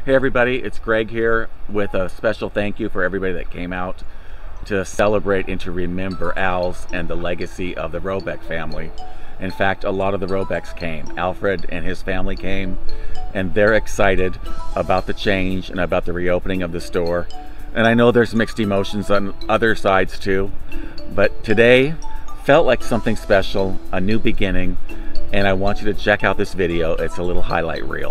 Hey everybody, it's Greg here with a special thank you for everybody that came out to celebrate and to remember Al's and the legacy of the Robeck family. In fact, a lot of the Robecks came. Alfred and his family came, and they're excited about the change and about the reopening of the store. And I know there's mixed emotions on other sides too, but today felt like something special, a new beginning, and I want you to check out this video. It's a little highlight reel.